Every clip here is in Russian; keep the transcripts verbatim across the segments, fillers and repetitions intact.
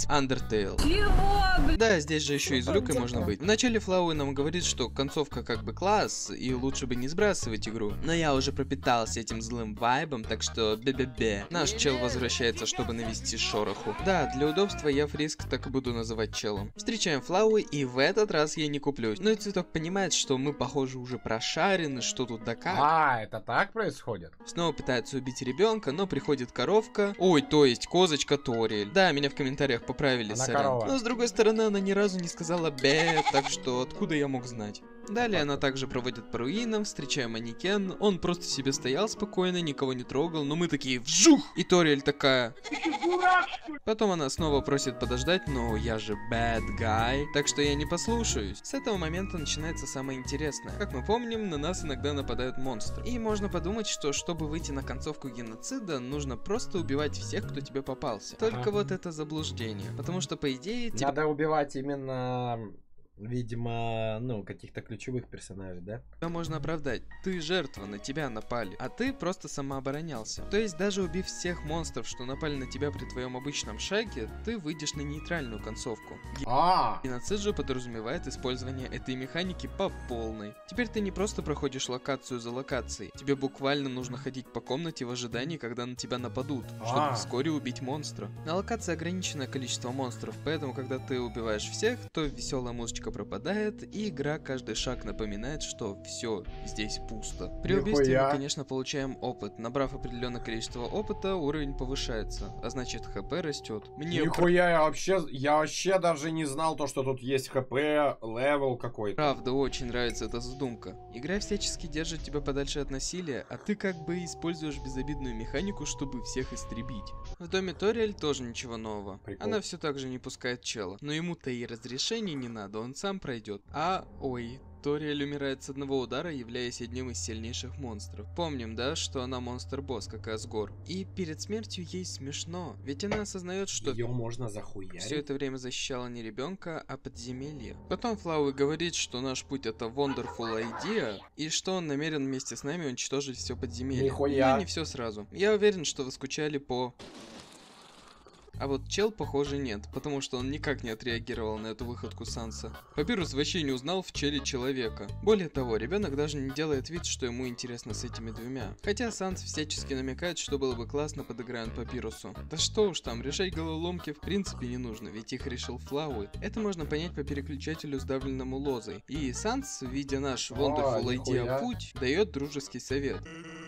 Undertale. Чего, Да, здесь же еще и злюкой можно быть. Вначале Флауи нам говорит, что концовка как бы класс, и лучше бы не сбрасывать игру. Но я уже пропитался этим злым вайбом, так что бе-бе-бе. Наш чел возвращается, чтобы навести шороху. Да, для удобства я Фриск так и буду называть челом. Встречаем Флауи, и в этот раз я не куплюсь. Но и Цветок понимает, что мы, похоже, уже прошарены, что тут да как. А, это так происходит? Снова пытается убить ребенка, но приходит коровка. Ой, то есть козочка Ториэль. Да, меня в комментариях поправили, Она сорян. корова. Но с другой стороны, она ни разу не сказала бе, так что откуда я мог знать? Далее она также проводит по руинам, встречаем манекен. Он просто себе стоял спокойно, никого не трогал, но мы такие вжух! И Ториэль такая... Потом она снова просит подождать, но я же bad guy, так что я не послушаюсь. С этого момента начинается самое интересное. Как мы помним, на нас иногда нападают монстры. И можно подумать, что чтобы выйти на концовку геноцида, нужно просто убивать всех, кто тебе попался. Только Ага. вот это заблуждение. Потому что, по идее, тебе... Надо убивать именно, видимо, ну, каких-то ключевых персонажей, да? Тебя можно оправдать. Ты жертва, на тебя напали, а ты просто самооборонялся. То есть даже убив всех монстров, что напали на тебя при твоем обычном шаге, ты выйдешь на нейтральную концовку. А, Геноцид же подразумевает использование этой механики по полной. Теперь ты не просто проходишь локацию за локацией, тебе буквально нужно ходить по комнате в ожидании, когда на тебя нападут, чтобы А. вскоре убить монстра. На локации ограниченное количество монстров, поэтому когда ты убиваешь всех, то веселая музычка пропадает, и игра каждый шаг напоминает, что все здесь пусто. При убийстве Нихуя. мы, конечно, получаем опыт. Набрав определенное количество опыта, уровень повышается, а значит хп растет. Мне нихуя, я вообще, я вообще даже не знал то, что тут есть хп, левел какой-то. правда очень нравится эта задумка. Игра всячески держит тебя подальше от насилия, а ты как бы используешь безобидную механику, чтобы всех истребить. В доме Ториэль тоже ничего нового. Прикол. Она все так же не пускает чела, но ему-то и разрешения не надо, он сам пройдет. А, ой... Ториэль умирает с одного удара, являясь одним из сильнейших монстров. Помним, да, что она монстр-босс, как и Асгор. И перед смертью ей смешно, ведь она осознает, что Ее можно захуярить. все это время защищала не ребенка, а подземелье. Потом Флауи говорит, что наш путь это wonderful idea, и что он намерен вместе с нами уничтожить все подземелье. Нихуя. Но не все сразу. Я уверен, что вы скучали по... А вот чел, похоже, нет, потому что он никак не отреагировал на эту выходку Санса. Папирус вообще не узнал в челе человека. Более того, ребенок даже не делает вид, что ему интересно с этими двумя. Хотя Санс всячески намекает, что было бы классно подыграть Папирусу. Да что уж там, решать головоломки в принципе не нужно, ведь их решил Флауи. Это можно понять по переключателю, сдавленному лозой. И Санс, видя наш wonderful idea нихуя. путь, дает дружеский совет.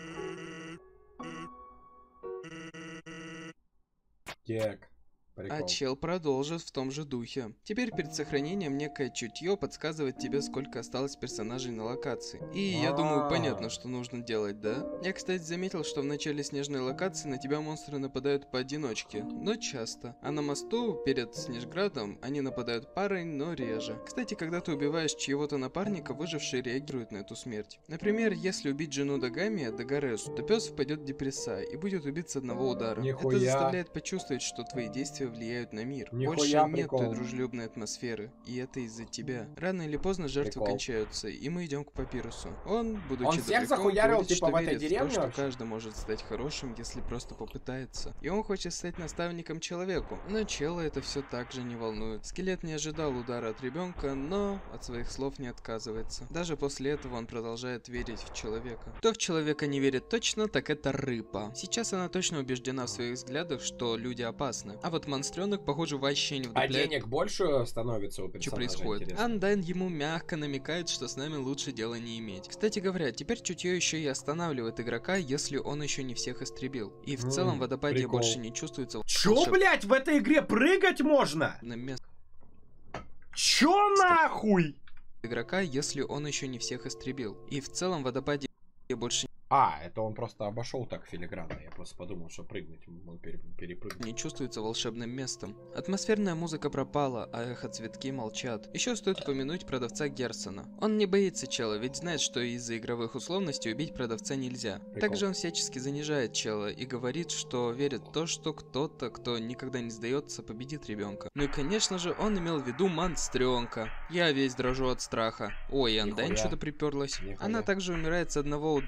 Так, А прикол. чел продолжит в том же духе. Теперь перед сохранением некое чутье подсказывает тебе, сколько осталось персонажей на локации. И я думаю, А. понятно, что нужно делать, да? Я, кстати, заметил, что в начале снежной локации на тебя монстры нападают поодиночке, но часто. А на мосту перед Снежградом они нападают парой, но реже. Кстати, когда ты убиваешь чьего-то напарника, выживший реагирует на эту смерть. Например, если убить жену Дагами, Дагаресу, то пес впадет в депресса и будет убит с одного удара. Нихуя. Это заставляет почувствовать, что твои действия влияют на мир. Нихуя Больше нет прикол. той дружелюбной атмосферы, и это из-за тебя. Рано или поздно жертвы Прикол. кончаются, и мы идем к Папирусу. Он, будучи Он всех добряком, захуярил, говорит, типа, что в этой верит деревне в то, что вообще? каждый может стать хорошим, если просто попытается. И он хочет стать наставником человеку. Но чела это все так же не волнует. Скелет не ожидал удара от ребенка, но от своих слов не отказывается. Даже после этого он продолжает верить в человека. Кто в человека не верит точно, так это рыба. Сейчас она точно убеждена в своих взглядах, что люди опасны. А вот монстренок, похоже, вообще не А вдупляет, денег больше становится у что персонажа, происходит. интересно? Андайн ему мягко намекает, что с нами лучше дела не иметь. Кстати говоря, теперь чутье еще и останавливает игрока, если он еще не всех истребил. И в М, целом в водопаде прикол. больше не чувствуется Чё, блять, в этой игре прыгать можно? волшебное место Чё нахуй? игрока, если он еще не всех истребил. И в целом в водопаде больше А, это он просто обошел так филигранно. Я просто подумал, что прыгнуть он пере- перепрыгнуть. не чувствуется волшебным местом. Атмосферная музыка пропала, а эхо-цветки молчат. Еще стоит упомянуть продавца Герсона. Он не боится чела, ведь знает, что из-за игровых условностей убить продавца нельзя. Прикол. Также он всячески занижает чела и говорит, что верит в то, что кто-то, кто никогда не сдается, победит ребенка. Ну и конечно же, он имел в виду монстренка. Я весь дрожу от страха. Ой, Андайн Нихуя. что-то приперлась. Нихуя. Она также умирает с одного удара...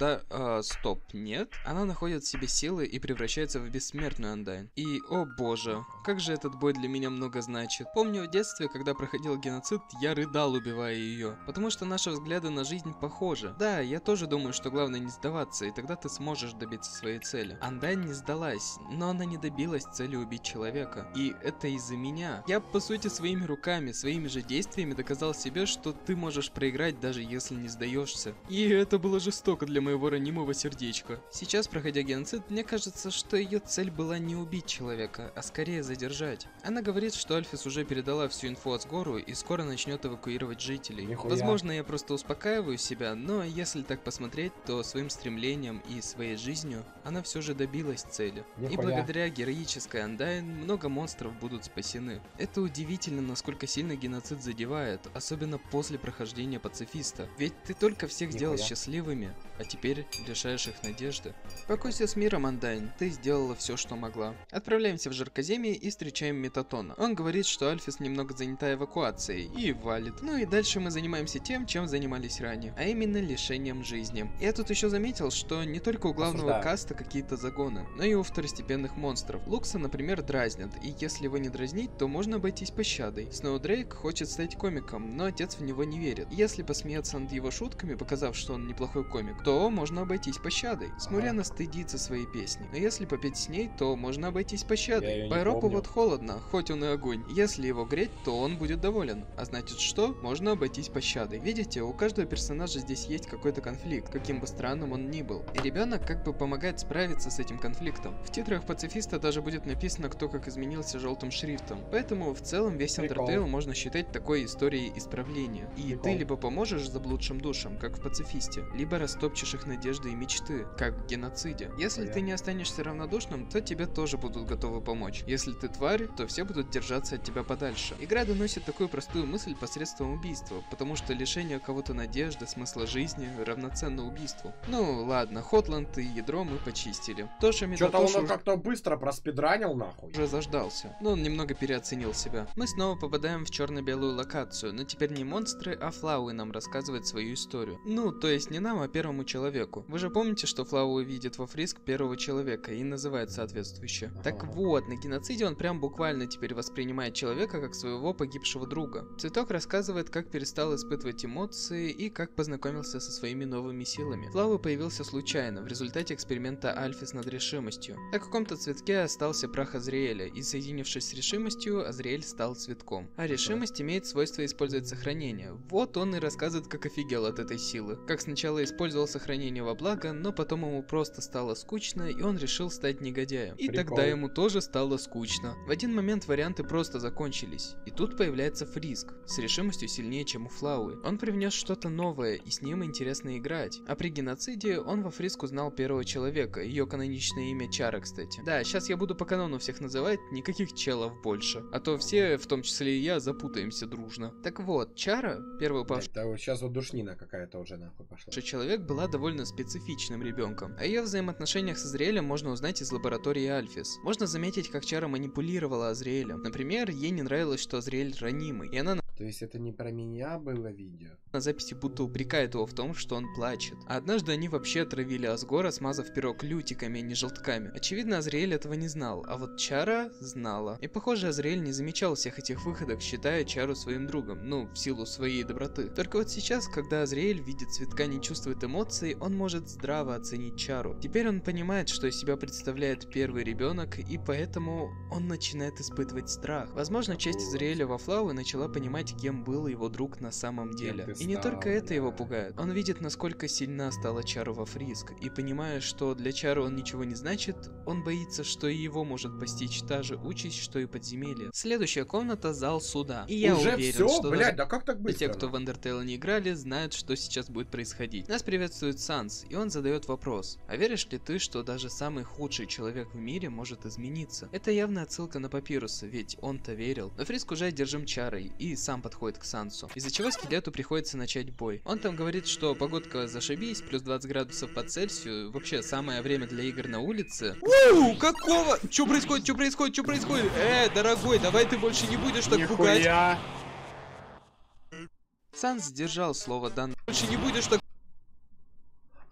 А, стоп, нет. Она находит в себе силы и превращается в бессмертную Андайн. И, о боже, как же этот бой для меня много значит. Помню в детстве, когда проходил геноцид, я рыдал, убивая ее. Потому что наши взгляды на жизнь похожи. Да, я тоже думаю, что главное не сдаваться, и тогда ты сможешь добиться своей цели. Андайн не сдалась, но она не добилась цели убить человека. И это из-за меня. Я, по сути, своими руками, своими же действиями доказал себе, что ты можешь проиграть, даже если не сдаешься. И это было жестоко для моего ранимого сердечка. Сейчас, проходя геноцид, мне кажется, что ее цель была не убить человека, а скорее задержать. Она говорит, что Альфис уже передала всю инфу Асгору и скоро начнет эвакуировать жителей. Нихуя. Возможно, я просто успокаиваю себя, но если так посмотреть, то своим стремлением и своей жизнью она все же добилась цели. Нихуя. И благодаря героической Андайн много монстров будут спасены. Это удивительно, насколько сильно геноцид задевает, особенно после прохождения пацифиста. Ведь ты только всех сделал Нихуя. счастливыми, а теперь лишаешь их надежды. Покойся с миром, Андайн, ты сделала все, что могла. Отправляемся в Жаркоземье и встречаем Метатона. Он говорит, что Альфис немного занята эвакуацией и валит. Ну и дальше мы занимаемся тем, чем занимались ранее, а именно лишением жизни. Я тут еще заметил, что не только у главного Осуждаю. каста какие-то загоны, но и у второстепенных монстров. Лукса, например, дразнят, и если его не дразнить, то можно обойтись пощадой. Сноудрейк хочет стать комиком, но отец в него не верит. Если посмеяться над его шутками, показав, что он неплохой комик, то можно обойтись пощадой. Смуряна стыдится своей песни, но если попеть с ней, то можно обойтись Я пощадой. её не Байропу помню. вот холодно, хоть он и огонь. Если его греть, то он будет доволен. А значит что? Можно обойтись пощадой. Видите, у каждого персонажа здесь есть какой-то конфликт, каким бы странным он ни был. И ребенок как бы помогает справиться с этим конфликтом. В титрах пацифиста даже будет написано, кто как изменился желтым шрифтом. Поэтому в целом весь Прикол. Undertale можно считать такой историей исправления. И Прикол. ты либо поможешь заблудшим душам, как в пацифисте, либо растопчешь их надежды и мечты, как в геноциде. Если Понятно. ты не останешься равнодушным, то тебе тоже будут готовы помочь. Если ты тварь, то все будут держаться от тебя подальше. Игра доносит такую простую мысль посредством убийства, потому что лишение кого-то надежды, смысла жизни равноценно убийству. Ну ладно, Хотланд и ядро мы почистили. Тоша Что-то Метатоша он как-то быстро проспидранил, нахуй. уже заждался, но он немного переоценил себя. Мы снова попадаем в черно-белую локацию, но теперь не монстры, а Флауи нам рассказывает свою историю. Ну, то есть не нам, а первому человеку. Вы же помните, что Флауи видит во Фриск первого человека и называет соответствующе. Так вот, на геноциде он прям буквально теперь воспринимает человека как своего погибшего друга. Цветок рассказывает, как перестал испытывать эмоции и как познакомился со своими новыми силами. Флауи появился случайно, в результате эксперимента Альфис над решимостью. На каком-то цветке остался прах Азриэля, и соединившись с решимостью, Азриэль стал цветком. А решимость имеет свойство использовать сохранение. Вот он и рассказывает, как офигел от этой силы. Как сначала использовал сохранение во благо, но потом ему просто стало скучно, и он решил стать негодяем. И Прикол. тогда ему тоже стало скучно. В один момент варианты просто закончились. И тут появляется Фриск, с решимостью сильнее, чем у Флауи. Он привнес что-то новое, и с ним интересно играть. А при геноциде он во Фриск узнал первого человека, ее каноничное имя Чара, кстати. Да, сейчас я буду по канону всех называть, никаких челов больше. А то все, в том числе и я, запутаемся дружно. Так вот, Чара, первый упавший Да, вот сейчас вот душнина какая-то уже нахуй пошла. человек, была довольно специфичным ребенком. О ее взаимоотношениях с Азриэлем можно узнать из лаборатории Альфис. Можно заметить, как Чара манипулировала Азриэлем. Например, ей не нравилось, что Азриэль ранимый, и она То есть это не про меня было видео? на записи будто упрекает его в том, что он плачет. А однажды они вообще отравили Асгора, смазав пирог лютиками, а не желтками. Очевидно, Азриэль этого не знал, а вот Чара знала. И похоже, Азриэль не замечал всех этих выходок, считая Чару своим другом, ну, в силу своей доброты. Только вот сейчас, когда Азриэль видит цветка, не чувствует эмоций, он может здраво оценить Чару. Теперь он понимает, что из себя представляет первый ребенок, и поэтому он начинает испытывать страх. Возможно, часть Азриэля во Флауи начала понимать, кем был его друг на самом деле. Кем ты И не стал, только это его да. пугает. Он видит, насколько сильна стала Чару во Фриск, и понимая, что для Чару он ничего не значит, он боится, что и его может постичь та же участь, что и подземелье. Следующая комната — зал суда. И я Уже уверен, все, что блядь, даже да как так быстро? те, кто в Undertale не играли, знают, что сейчас будет происходить. Нас приветствует Санс, и он задает вопрос: а веришь ли ты, что даже самый худший человек в мире может измениться? Это явная отсылка на Папируса, ведь он-то верил. Но Фриск уже одержим Чарой и сам подходит к Сансу, из-за чего скелету приходится начать бой. Он там говорит, что погодка зашибись, плюс двадцать градусов по Цельсию, вообще самое время для игр на улице. Ууу, какого? Чё происходит, чё происходит, чё происходит? Э, дорогой, давай ты больше не будешь так пугать. Нихуя. Санс сдержал слово данное. Больше не будешь так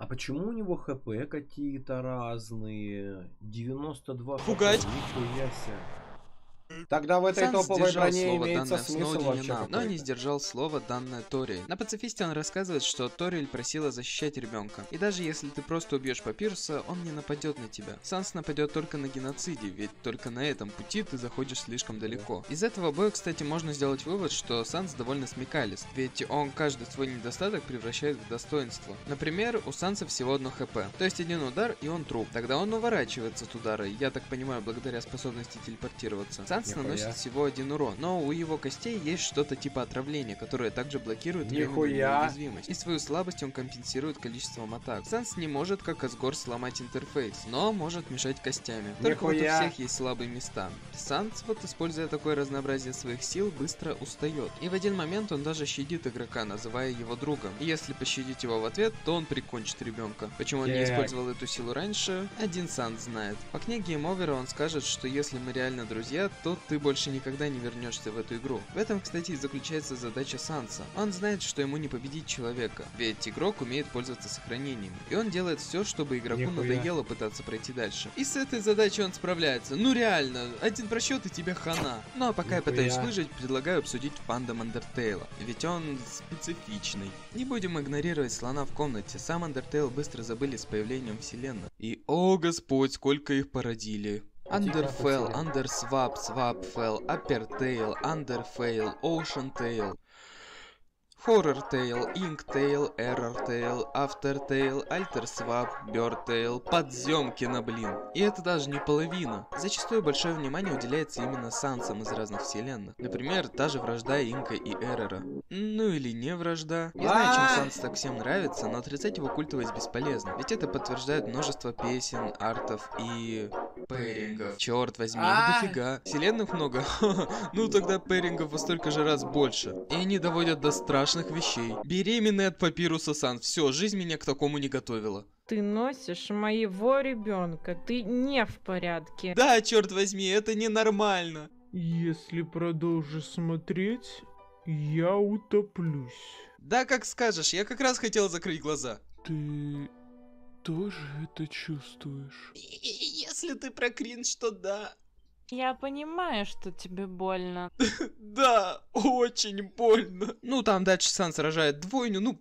А почему у него хп какие-то разные? девяносто два Пугать. хп, нихуя себе. Тогда в этой Санс топовой сдержал броне слово, имеется данное смысл Сноудене вообще нам, но какой-то. не сдержал слово, данное Ториэль. На пацифисте он рассказывает, что Ториэль просила защищать ребенка. И даже если ты просто убьешь Папируса, он не нападет на тебя. Санс нападет только на геноциде, ведь только на этом пути ты заходишь слишком далеко. Из этого боя, кстати, можно сделать вывод, что Санс довольно смекалист, ведь он каждый свой недостаток превращает в достоинство. Например, у Санса всего одно хп, то есть один удар и он труп. Тогда он уворачивается от удара, я так понимаю, благодаря способности телепортироваться. Санс Нихуя. наносит всего один урон, но у его костей есть что-то типа отравления, которое также блокирует Нихуя. временную уязвимость. И свою слабость он компенсирует количеством атак. Санс не может, как Асгор, сломать интерфейс, но может мешать костями. Только вот у Нихуя. всех есть слабые места. Санс, вот используя такое разнообразие своих сил, быстро устает. И в один момент он даже щадит игрока, называя его другом. И если пощадить его в ответ, то он прикончит ребенка. Почему он не Так. использовал эту силу раньше, один Санс знает. По книге Гейм-овера он скажет, что если мы реально друзья, то ты больше никогда не вернешься в эту игру. В этом, кстати, и заключается задача Санса. Он знает, что ему не победить человека, ведь игрок умеет пользоваться сохранениями. И он делает все, чтобы игроку Нихуя. надоело пытаться пройти дальше. И с этой задачей он справляется. Ну реально, один просчет и тебе хана. Ну а пока я Нихуя. пытаюсь выжить, предлагаю обсудить фандом Undertale, ведь он специфичный. Не будем игнорировать слона в комнате. Сам Undertale быстро забыли с появлением вселенной. И о господь, сколько их породили. Underfell, Underswap, Swapfell, Uppertale, Underfail, Oceantail, Horrortail, Inktale, Errortail, Aftertail, Alterswap, Birdtail, Подземкина, блин. И это даже не половина. Зачастую большое внимание уделяется именно Сансам из разных вселенных. Например, та же вражда Инка и Эррора. Ну или не вражда. Не знаю, чем Санс так всем нравится, но отрицать его культовость бесполезно. Ведь это подтверждает множество песен, артов и... пэрингов. Черт возьми, А. дофига. Вселенных много? Ну тогда пэрингов во столько же раз больше. И они доводят до страшных вещей. Беременный от Папируса Санс. Все, жизнь меня к такому не готовила. Ты носишь моего ребенка, ты не в порядке. Да, черт возьми, это ненормально. Если продолжишь смотреть, я утоплюсь. Да, как скажешь, я как раз хотел закрыть глаза. Ты тоже это чувствуешь? Если ты про кринж, то да. Я понимаю, что тебе больно. Да, очень больно. Ну, там дальше Санс рожает двойню, ну,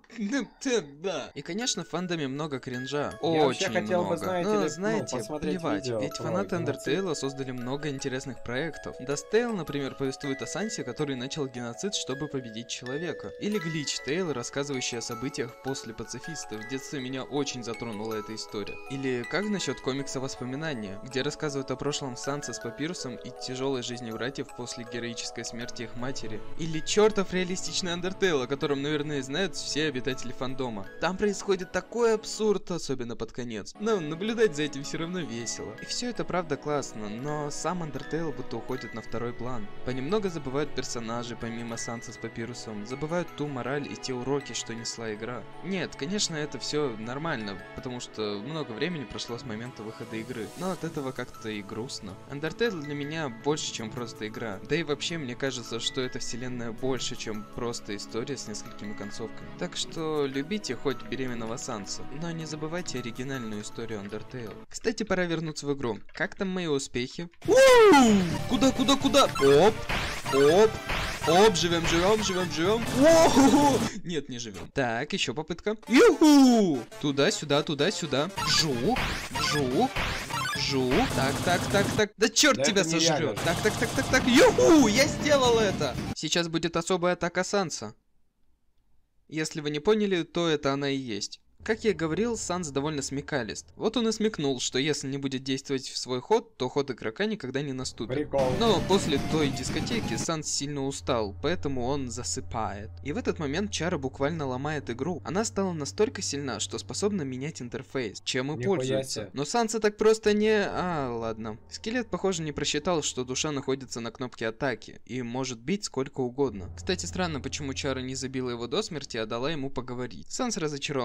да. И, конечно, в фандоме много кринжа. Я вообще Очень хотел бы, много. знаете Но, ли, ну, знаете, посмотреть плевать, видео ведь про фанаты геноцид. Undertale создали много интересных проектов. Dustale, например, повествует о Сансе, который начал геноцид, чтобы победить человека. Или Glitch Tale, рассказывающий о событиях после пацифистов. В детстве меня очень затронула эта история. Или как насчет комикса «Воспоминания», где рассказывают о прошлом Санса с Папирусом и тяжелой жизни братьев после героической смерти их матери. Или чертов реалистичный Undertale, о котором, наверное, знают все обитатели фандома. Там происходит такой абсурд, особенно под конец. Но наблюдать за этим все равно весело. И все это правда классно, но сам Undertale будто уходит на второй план. Понемногу забывают персонажи, помимо Санса с Папирусом, забывают ту мораль и те уроки, что несла игра. Нет, конечно, это все нормально, потому что много времени прошло с момента выхода игры, но от этого как-то и грустно. Undertale для меня больше, чем просто игра. Да и вообще, мне кажется, что эта вселенная больше, чем просто история с несколькими концовками. Так что любите хоть беременного Санса, но не забывайте оригинальную историю Undertale. Кстати, пора вернуться в игру. Как там мои успехи? У-у-у! Куда, куда, куда? Оп, оп. Оп, живем, живем, живем, живем. О-хо-хо! Нет, не живем. Так, еще попытка. Юху! Туда, сюда, туда, сюда. Жук, жук. Жук. Так, так, так, так. Да черт Да тебя это нереально. сожрет. Так, так, так, так, так. Юху! Я сделал это! Сейчас будет особая атака Санса. Если вы не поняли, то это она и есть. Как я и говорил, Санс довольно смекалист. Вот он и смекнул, что если не будет действовать в свой ход, то ход игрока никогда не наступит. Прикол. Но после той дискотеки Санс сильно устал, поэтому он засыпает. И в этот момент Чара буквально ломает игру. Она стала настолько сильна, что способна менять интерфейс, чем и Нихуя пользуется. себе. Но Санса так просто не... А, ладно. Скелет, похоже, не просчитал, что душа находится на кнопке атаки и может бить сколько угодно. Кстати, странно, почему Чара не забила его до смерти, а дала ему поговорить. Санс разочарованно встает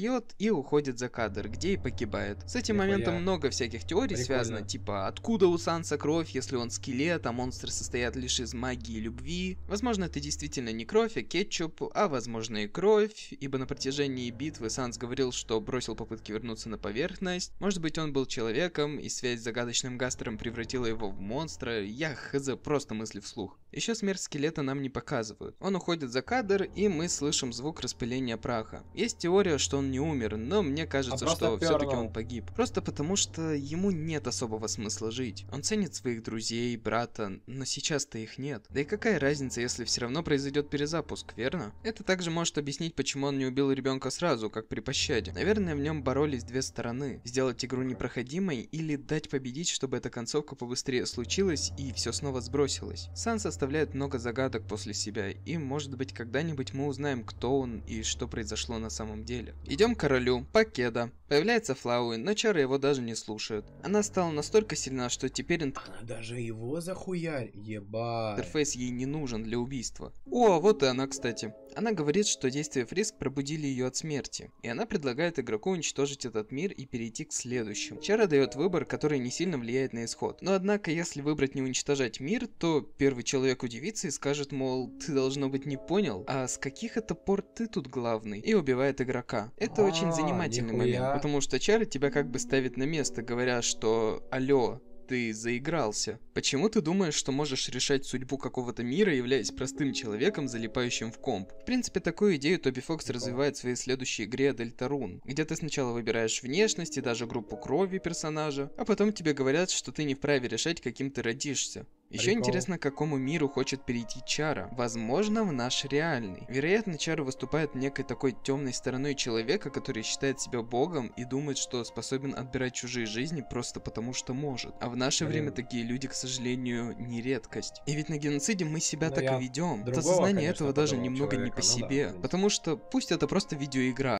встает и уходит за кадр, где и погибает. С этим Нихуя. моментом много всяких теорий Прикольно. связано, типа откуда у Санса кровь, если он скелет, а монстры состоят лишь из магии и любви. Возможно, это действительно не кровь, а кетчуп, а возможно и кровь, ибо на протяжении битвы Санс говорил, что бросил попытки вернуться на поверхность. Может быть, он был человеком, и связь с загадочным Гастером превратила его в монстра. Я хз, просто мысли вслух. Еще смерть скелета нам не показывают. Он уходит за кадр, и мы слышим звук распыления праха. Есть теория, что он не умер, но мне кажется, А что просто все-таки пернул. он погиб. Просто потому, что ему нет особого смысла жить. Он ценит своих друзей, брата, но сейчас-то их нет. Да и какая разница, если все равно произойдет перезапуск, верно? Это также может объяснить, почему он не убил ребенка сразу, как при пощаде. Наверное, в нем боролись две стороны. Сделать игру непроходимой или дать победить, чтобы эта концовка побыстрее случилась и все снова сбросилось. Санс оставляет много загадок после себя, и может быть когда-нибудь мы узнаем, кто он и что произошло на самом деле. Идем к королю, Покеда. Появляется Флауи, но чары его даже не слушают. Она стала настолько сильна, что теперь Она даже его захуярь, ебать. интерфейс ей не нужен для убийства. О, вот и она, кстати. Она говорит, что действия Фриск пробудили ее от смерти, и она предлагает игроку уничтожить этот мир и перейти к следующему. Чара дает выбор, который не сильно влияет на исход. Но однако, если выбрать не уничтожать мир, то первый человек удивится и скажет, мол, ты должно быть не понял, а с каких это пор ты тут главный? И убивает игрока. Это А, очень занимательный нихуя. момент, потому что Чара тебя как бы ставит на место, говоря, что алло, ты заигрался. Почему ты думаешь, что можешь решать судьбу какого-то мира, являясь простым человеком, залипающим в комп? В принципе, такую идею Тоби Фокс развивает в своей следующей игре Дельтарун, где ты сначала выбираешь внешность и даже группу крови персонажа, а потом тебе говорят, что ты не вправе решать, каким ты родишься. Еще Прикол. интересно, к какому миру хочет перейти Чара. Возможно, в наш реальный. Вероятно, Чара выступает некой такой темной стороной человека, который считает себя богом и думает, что способен отбирать чужие жизни просто потому, что может. А в наше Блин. время такие люди, к сожалению, не редкость. И ведь на геноциде мы себя Ну, так я и ведем. другого, Это сознание конечно, этого даже подобного немного не человека, по ну да, в себе. принципе. Потому что пусть это просто видеоигра,